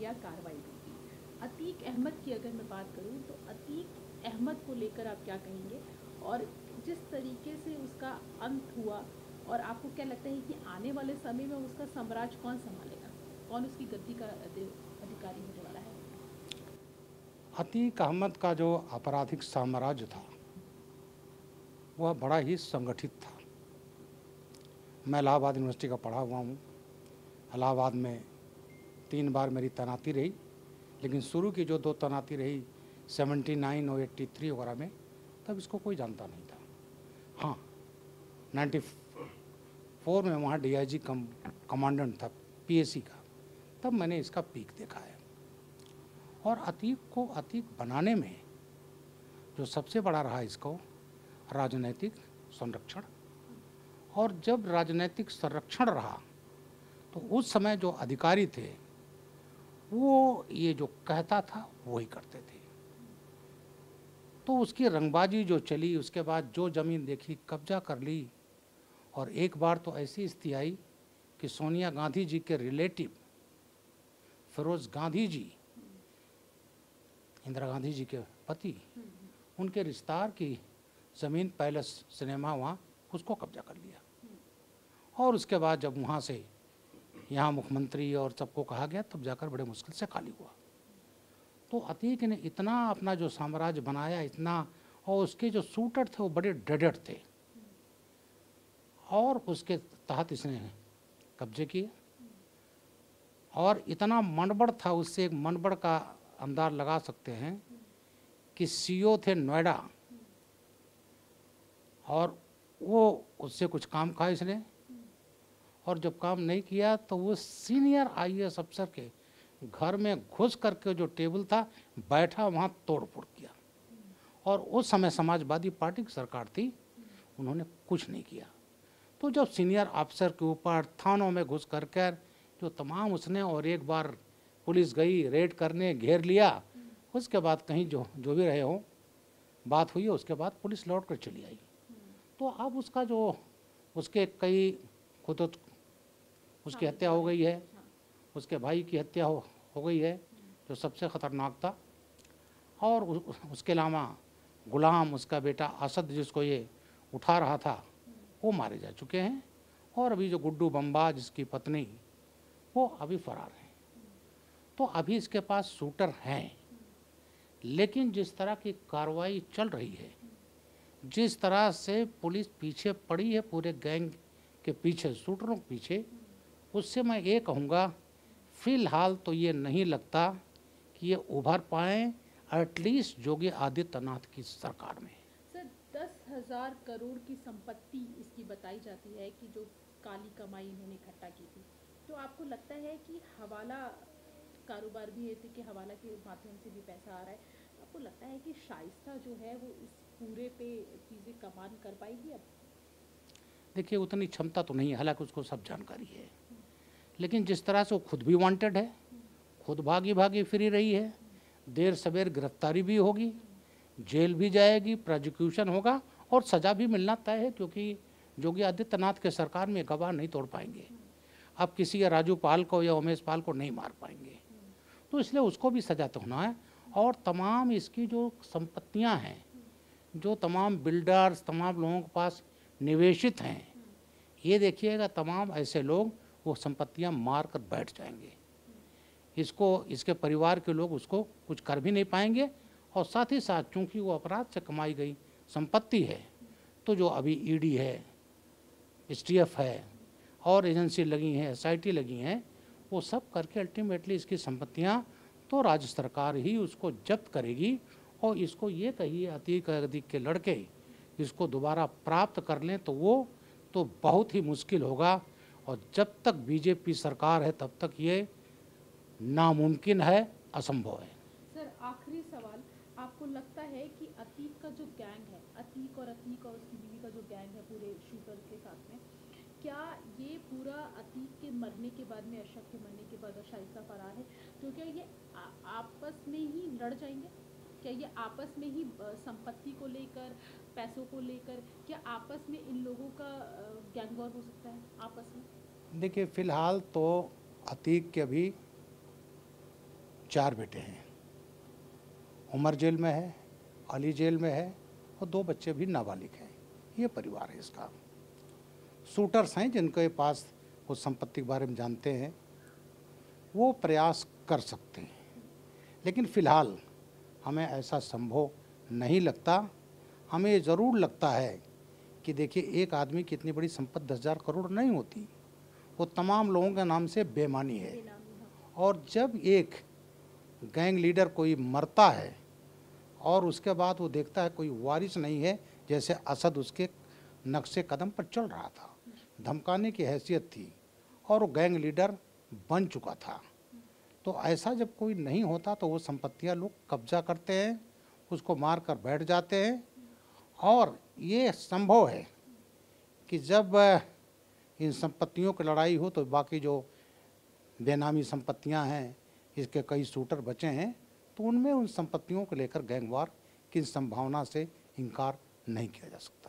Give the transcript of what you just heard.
क्या कार्रवाई होगी? अतीक अहमद की अगर मैं बात करूं तो अतीक अहमद को लेकर आप क्या कहेंगे? और जिस तरीके से उसका अंत हुआ, और आपको क्या लगता है कि आने वाले समय में उसका साम्राज्य कौन संभालेगा? कौन उसकी गद्दी का अधिकारी होने वाला है? अतीक अहमद का जो आपराधिक साम्राज्य था वह बड़ा ही संगठित था। मैं इलाहाबाद यूनिवर्सिटी का पढ़ा हुआ हूँ। इलाहाबाद में 3 बार मेरी तैनाती रही, लेकिन शुरू की जो 2 तैनाती रही 79 और 83 वगैरह में, तब इसको कोई जानता नहीं था। हाँ, 94 में वहाँ DIG कमांडेंट था PAC का, तब मैंने इसका पीक देखा है। और अतीक बनाने में जो सबसे बड़ा रहा इसको राजनैतिक संरक्षण। और जब राजनैतिक संरक्षण रहा तो उस समय जो अधिकारी थे वो ये जो कहता था वही करते थे। तो उसकी रंगबाजी जो चली, उसके बाद जो ज़मीन देखी कब्जा कर ली। और एक बार तो ऐसी स्थिति आई कि सोनिया गांधी जी के रिलेटिव फिरोज गांधी जी, इंदिरा गांधी जी के पति, उनके रिश्तेदार की ज़मीन पैलेस सिनेमा वहाँ उसको कब्जा कर लिया। और उसके बाद जब वहाँ से यहाँ मुख्यमंत्री और सबको कहा गया तब जाकर बड़े मुश्किल से खाली हुआ। तो अतीक ने इतना अपना जो साम्राज्य बनाया, इतना, और उसके जो शूटर थे वो बड़े ड्रेडेड थे, और उसके तहत इसने कब्जे किए। और इतना मनबड़ था, उससे एक मनबड़ का अंदाज लगा सकते हैं कि CEO थे नोएडा, और वो उससे कुछ काम कहा इसने, और जब काम नहीं किया तो वो सीनियर IAS अफसर के घर में घुस करके जो टेबल था बैठा वहाँ तोड़ फोड़ किया। और उस समय समाजवादी पार्टी की सरकार थी, उन्होंने कुछ नहीं किया। तो जब सीनियर अफसर के ऊपर थानों में घुस कर जो तमाम उसने, और एक बार पुलिस गई रेड करने, घेर लिया, उसके बाद कहीं जो जो भी रहे हो बात हुई है, उसके बाद पुलिस लौट कर चली आई। तो अब उसका जो उसके कई खुद उसकी हत्या हो गई है, उसके भाई की हत्या हो गई है जो सबसे ख़तरनाक था। और उसके अलावा गुलाम, उसका बेटा असद जिसको ये उठा रहा था, वो मारे जा चुके हैं। और अभी जो गुड्डू बम्बा जिसकी पत्नी, वो अभी फरार हैं। तो अभी इसके पास शूटर हैं, लेकिन जिस तरह की कार्रवाई चल रही है, जिस तरह से पुलिस पीछे पड़ी है पूरे गैंग के पीछे, शूटरों के पीछे, उससे मैं ये कहूँगा फिलहाल तो ये नहीं लगता कि ये उभर पाएँ एटलीस्ट योगी आदित्यनाथ की सरकार में। सर, 10,000 करोड़ की संपत्ति इसकी बताई जाती है कि जो काली कमाई इन्होंने इकट्ठा की थी। तो आपको लगता है कि हवाला कारोबार भी है कि हवाला के माध्यम से भी पैसा आ रहा है? आपको लगता है कि शाइस्ता जो है वो इस पूरे पे चीज़ें कमान कर पाएगी अब? देखिए उतनी क्षमता तो नहीं है, हालांकि उसको सब जानकारी है, लेकिन जिस तरह से वो खुद भी वांटेड है, खुद भागी भागी फिरी रही है, देर सवेर गिरफ्तारी भी होगी, जेल भी जाएगी, प्रोसिक्यूशन होगा, और सज़ा भी मिलना तय है, क्योंकि योगी आदित्यनाथ के सरकार में गवाह नहीं तोड़ पाएंगे। अब किसी या राजू पाल को या उमेश पाल को नहीं मार पाएंगे, तो इसलिए उसको भी सजा तो होना है। और तमाम इसकी जो संपत्तियां हैं, जो तमाम बिल्डर्स, तमाम लोगों के पास निवेशित हैं, ये देखिएगा तमाम ऐसे लोग वो संपत्तियां मार कर बैठ जाएंगे। इसको, इसके परिवार के लोग उसको कुछ कर भी नहीं पाएंगे। और साथ ही साथ चूंकि वो अपराध से कमाई गई संपत्ति है, तो जो अभी ED है, STF है, और एजेंसी लगी हैं, SIT लगी हैं, वो सब करके अल्टीमेटली इसकी संपत्तियां तो राज्य सरकार ही उसको जब्त करेगी। और इसको ये कहिए अतीक के लड़के इसको दोबारा प्राप्त कर लें तो वो तो बहुत ही मुश्किल होगा। और जब तक BJP सरकार है तब तक ये नामुमकिन है, असंभव है। सर, आखिरी सवाल, आपको लगता है कि अतीक का जो गैंग है, अतीक और उसकी बीवी का जो गैंग है पूरे शूटर के साथ में, क्या ये पूरा अतीक के मरने के बाद में, अशरफ के मरने के बाद शाइस्ता फरार है, तो क्या ये आपस में ही लड़ जाएंगे? क्या ये आपस में ही संपत्ति को लेकर, पैसों को लेकर, क्या आपस में इन लोगों का गैंग वॉर हो सकता है आपस में? देखिए फ़िलहाल तो अतीक के अभी 4 बेटे हैं। उमर जेल में है, अली जेल में है और 2 बच्चे भी नाबालिग हैं। ये परिवार है इसका। शूटर्स हैं जिनके पास उस संपत्ति के बारे में जानते हैं, वो प्रयास कर सकते हैं, लेकिन फ़िलहाल हमें ऐसा संभव नहीं लगता। हमें ये ज़रूर लगता है कि देखिए, एक आदमी की इतनी बड़ी संपत्ति 10,000 करोड़ नहीं होती, वो तमाम लोगों के नाम से बेईमानी है। और जब एक गैंग लीडर कोई मरता है और उसके बाद वो देखता है कोई वारिस नहीं है, जैसे असद उसके नक्शे कदम पर चल रहा था, धमकाने की हैसियत थी और वो गैंग लीडर बन चुका था, तो ऐसा जब कोई नहीं होता तो वो संपत्तियां लोग कब्जा करते हैं, उसको मार कर बैठ जाते हैं। और ये संभव है कि जब इन संपत्तियों की लड़ाई हो तो बाकी जो बेनामी संपत्तियां हैं, इसके कई शूटर बचे हैं, तो उनमें उन संपत्तियों को लेकर गैंगवार की संभावना से इनकार नहीं किया जा सकता।